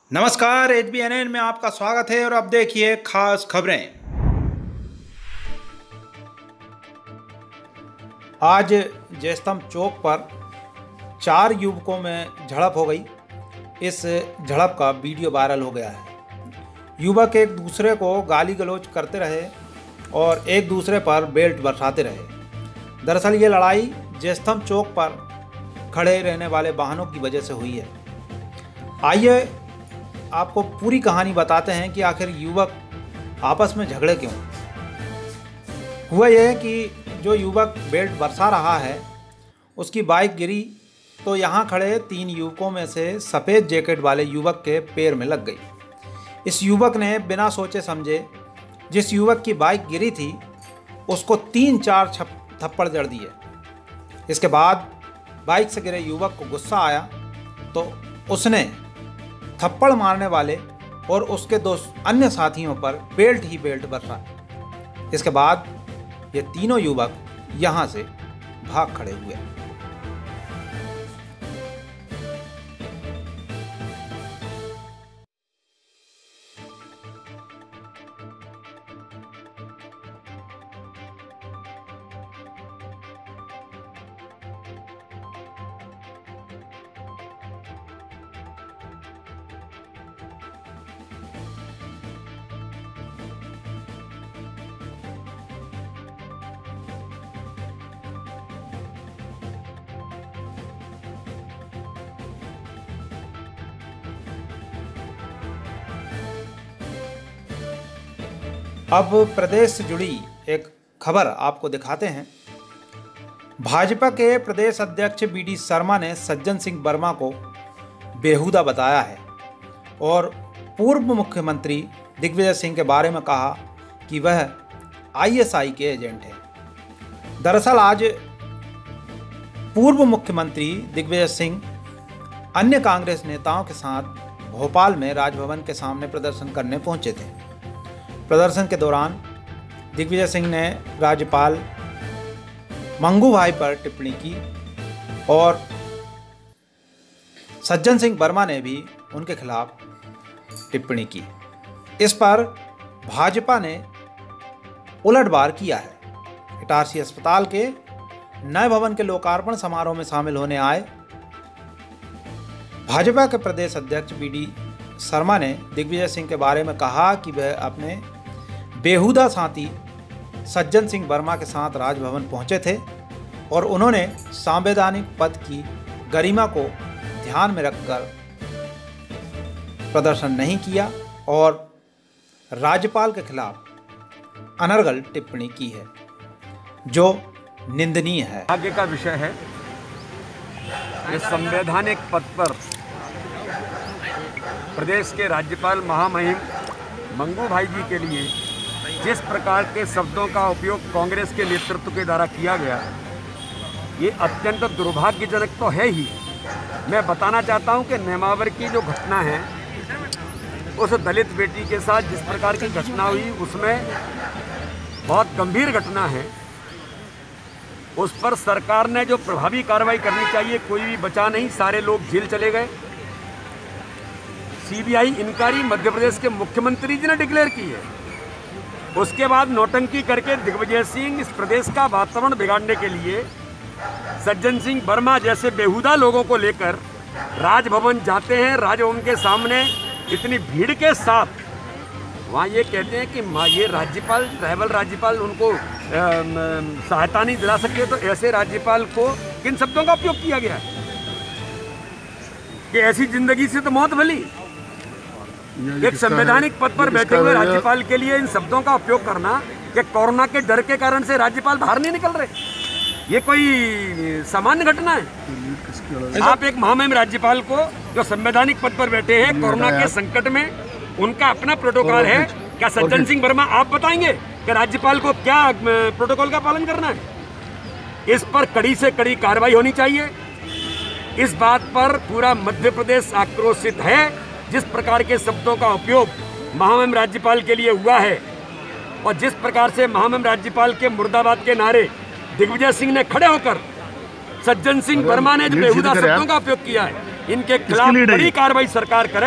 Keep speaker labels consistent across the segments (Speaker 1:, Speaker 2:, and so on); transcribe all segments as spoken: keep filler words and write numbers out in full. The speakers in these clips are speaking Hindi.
Speaker 1: नमस्कार, एच बी एन एन में आपका स्वागत है और अब देखिए खास खबरें। आज जयस्तंभ चौक पर चार युवकों में झड़प हो गई। इस झड़प का वीडियो वायरल हो गया है। युवक एक दूसरे को गाली गलौज करते रहे और एक दूसरे पर बेल्ट बरसाते रहे। दरअसल ये लड़ाई जयस्तंभ चौक पर खड़े रहने वाले वाहनों की वजह से हुई है। आइए आपको पूरी कहानी बताते हैं कि आखिर युवक आपस में झगड़े क्यों। हुआ यह है कि जो युवक बेल्ट बरसा रहा है उसकी बाइक गिरी तो यहाँ खड़े तीन युवकों में से सफ़ेद जैकेट वाले युवक के पैर में लग गई। इस युवक ने बिना सोचे समझे जिस युवक की बाइक गिरी थी उसको तीन चार थप्पड़ जड़ दिए। इसके बाद बाइक से गिरे युवक को गुस्सा आया तो उसने थप्पड़ मारने वाले और उसके दो अन्य साथियों पर बेल्ट ही बेल्ट बरसा। इसके बाद ये तीनों युवक यहाँ से भाग खड़े हुए। अब प्रदेश से जुड़ी एक खबर आपको दिखाते हैं। भाजपा के प्रदेश अध्यक्ष बी डी शर्मा ने सज्जन सिंह वर्मा को बेहुदा बताया है और पूर्व मुख्यमंत्री दिग्विजय सिंह के बारे में कहा कि वह आई एस आई के एजेंट हैं। दरअसल आज पूर्व मुख्यमंत्री दिग्विजय सिंह अन्य कांग्रेस नेताओं के साथ भोपाल में राजभवन के सामने प्रदर्शन करने पहुंचे थे। प्रदर्शन के दौरान दिग्विजय सिंह ने राज्यपाल मंगू भाई पर टिप्पणी की और सज्जन सिंह वर्मा ने भी उनके खिलाफ टिप्पणी की। इस पर भाजपा ने उलटवार किया है। इटारसी अस्पताल के नए भवन के लोकार्पण समारोह में शामिल होने आए भाजपा के प्रदेश अध्यक्ष बी डी शर्मा ने दिग्विजय सिंह के बारे में कहा कि वह अपने बेहुदा साथी सज्जन सिंह वर्मा के साथ राजभवन पहुंचे थे और उन्होंने संवैधानिक पद की गरिमा को ध्यान में रखकर प्रदर्शन नहीं किया और राज्यपाल के खिलाफ अनर्गल टिप्पणी की है जो निंदनीय है।
Speaker 2: आगे का विषय है इस संवैधानिक पद पर प्रदेश के राज्यपाल महामहिम मंगू भाई जी के लिए जिस प्रकार के शब्दों का उपयोग कांग्रेस के नेतृत्व के द्वारा किया गया ये अत्यंत दुर्भाग्यजनक तो है ही। मैं बताना चाहता हूं कि नेमावर की जो घटना है उस दलित बेटी के साथ जिस प्रकार की घटना हुई उसमें बहुत गंभीर घटना है। उस पर सरकार ने जो प्रभावी कार्रवाई करनी चाहिए कोई भी बचा नहीं, सारे लोग जेल चले गए। C B I inquiry Madhya Pradesh के मुख्यमंत्री जी ने डिक्लेयर की है। उसके बाद नौटंकी करके दिग्विजय सिंह इस प्रदेश का वातावरण बिगाड़ने के लिए सज्जन सिंह वर्मा जैसे बेहुदा लोगों को लेकर राजभवन जाते हैं। राजभवन के सामने इतनी भीड़ के साथ वहाँ ये कहते हैं कि ये राज्यपाल ट्राइबल राज्यपाल उनको सहायता नहीं दिला सकते। तो ऐसे राज्यपाल को किन शब्दों का उपयोग किया गया कि ऐसी जिंदगी से तो मौत भली। एक संवैधानिक पद पर बैठे हुए राज्यपाल के लिए इन शब्दों का उपयोग करना कि कोरोना के डर के कारण से राज्यपाल बाहर नहीं निकल रहे, ये कोई सामान्य घटना है। आप एक महामहिम राज्यपाल को जो संवैधानिक पद पर बैठे हैं कोरोना के संकट में उनका अपना प्रोटोकॉल है, क्या सज्जन सिंह वर्मा आप बताएंगे कि राज्यपाल को क्या प्रोटोकॉल का पालन करना है? इस पर कड़ी से कड़ी कार्रवाई होनी चाहिए। इस बात पर पूरा मध्य प्रदेश आक्रोशित है जिस प्रकार के शब्दों का उपयोग महामहिम राज्यपाल के लिए हुआ है और जिस प्रकार से महामहिम राज्यपाल के मुर्दाबाद के नारे दिग्विजय सिंह ने खड़े होकर सज्जन सिंह वर्मा ने जो बेहुदा शब्दों का उपयोग किया है इनके खिलाफ बड़ी कार्रवाई सरकार करे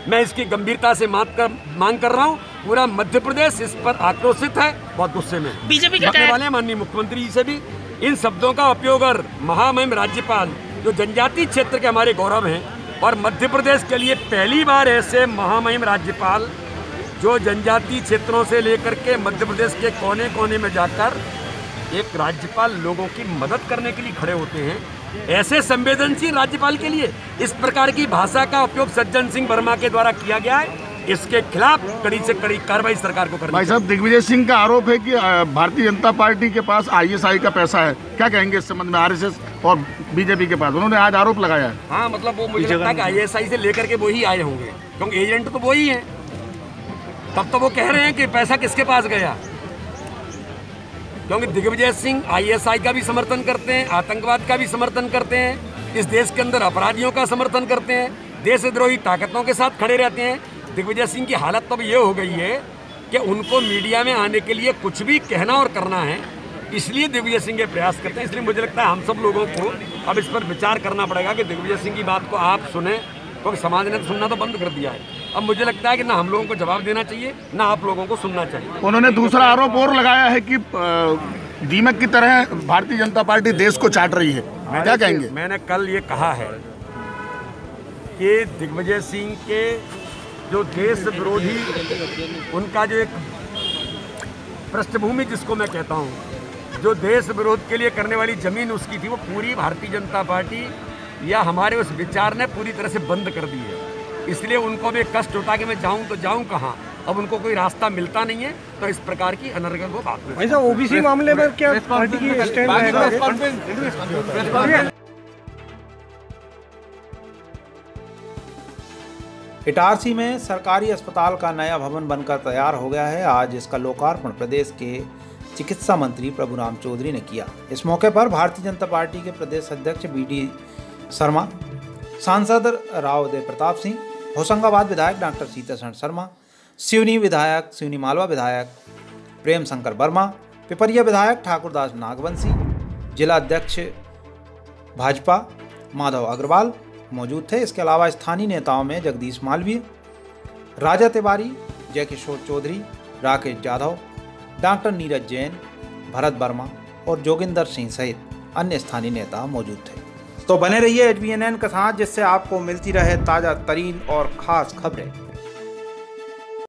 Speaker 2: मैं इसकी गंभीरता से मांग कर मांग कर रहा हूँ। पूरा मध्य प्रदेश इस पर आक्रोशित है, बहुत गुस्से में है।
Speaker 3: बीजेपी के
Speaker 2: कहने वाले माननीय मुख्यमंत्री जी से भी इन शब्दों का उपयोग और महामहिम राज्यपाल जो जनजातीय क्षेत्र के हमारे गौरव हैं और मध्य प्रदेश के लिए पहली बार ऐसे महामहिम राज्यपाल जो जनजातीय क्षेत्रों से लेकर के मध्य प्रदेश के कोने कोने में जाकर एक राज्यपाल लोगों की मदद करने के लिए खड़े होते हैं, ऐसे संवेदनशील राज्यपाल के लिए इस प्रकार की भाषा का उपयोग सज्जन सिंह वर्मा के द्वारा किया गया है। इसके खिलाफ कड़ी से कड़ी कार्रवाई सरकार को करनी
Speaker 4: भाई साहब, दिग्विजय सिंह का आरोप है कि भारतीय जनता पार्टी के पास आईएसआई का पैसा है, क्या कहेंगे इस संबंध में? आरएसएस और बीजेपी के पास उन्होंने आज आरोप लगाया है।
Speaker 2: हाँ, मतलब वो मुझे लगता है कि आईएसआई से लेकर के वो ही आए होंगे, क्योंकि एजेंट तो वो ही है। तब तो वो कह रहे हैं कि पैसा किसके पास गया, क्योंकि दिग्विजय सिंह आईएसआई का भी समर्थन करते हैं, आतंकवाद का भी समर्थन करते हैं, इस देश के अंदर अपराधियों का समर्थन करते हैं, देशद्रोही ताकतों के साथ खड़े रहते हैं। दिग्विजय सिंह की हालत तो अब ये हो गई है कि उनको मीडिया में आने के लिए कुछ भी कहना और करना है, इसलिए दिग्विजय सिंह ये प्रयास करते हैं। इसलिए मुझे लगता है हम सब लोगों को अब इस पर विचार करना पड़ेगा कि दिग्विजय सिंह की बात को आप सुने, क्योंकि समाज ने तो सुनना तो बंद कर दिया है। अब मुझे लगता है कि ना हम लोगों को जवाब देना चाहिए, ना आप लोगों को सुनना चाहिए।
Speaker 4: उन्होंने दूसरा आरोप और लगाया है कि दीमक की तरह भारतीय जनता पार्टी देश को चाट रही है, क्या कहेंगे?
Speaker 2: मैंने कल ये कहा है कि दिग्विजय सिंह के जो देश विरोधी उनका जो एक पृष्ठभूमि जिसको मैं कहता हूँ, जो देश विरोध के लिए करने वाली जमीन उसकी थी, वो पूरी भारतीय जनता पार्टी या हमारे उस विचार ने पूरी तरह से बंद कर दी है। इसलिए उनको भी कष्ट होता कि मैं जाऊं तो जाऊं कहां, अब उनको कोई रास्ता मिलता नहीं है, तो इस प्रकार की अनर्गल वो बात है।
Speaker 5: ऐसा ओबीसी मामले में क्या पार्टी की स्टैंड रहेगा?
Speaker 1: इटारसी में सरकारी अस्पताल का नया भवन बनकर तैयार हो गया है। आज इसका लोकार्पण प्रदेश के चिकित्सा मंत्री प्रभुराम चौधरी ने किया। इस मौके पर भारतीय जनता पार्टी के प्रदेश अध्यक्ष बी डी शर्मा, सांसद राव देव प्रताप सिंह, होशंगाबाद विधायक डॉक्टर सीतासरण शर्मा, सिवनी विधायक सिवनी मालवा विधायक प्रेम शंकर वर्मा, पिपरिया विधायक ठाकुरदास नागवंशी, जिला अध्यक्ष भाजपा माधव अग्रवाल मौजूद थे। इसके अलावा स्थानीय नेताओं में जगदीश मालवीय, राजा तिवारी, जयकिशोर चौधरी, राकेश जाधव, डॉक्टर नीरज जैन, भरत वर्मा और जोगिंदर सिंह सहित अन्य स्थानीय नेता मौजूद थे। तो बने रहिए एच बी एन एन के साथ, जिससे आपको मिलती रहे ताज़ा तरीन और ख़ास खबरें।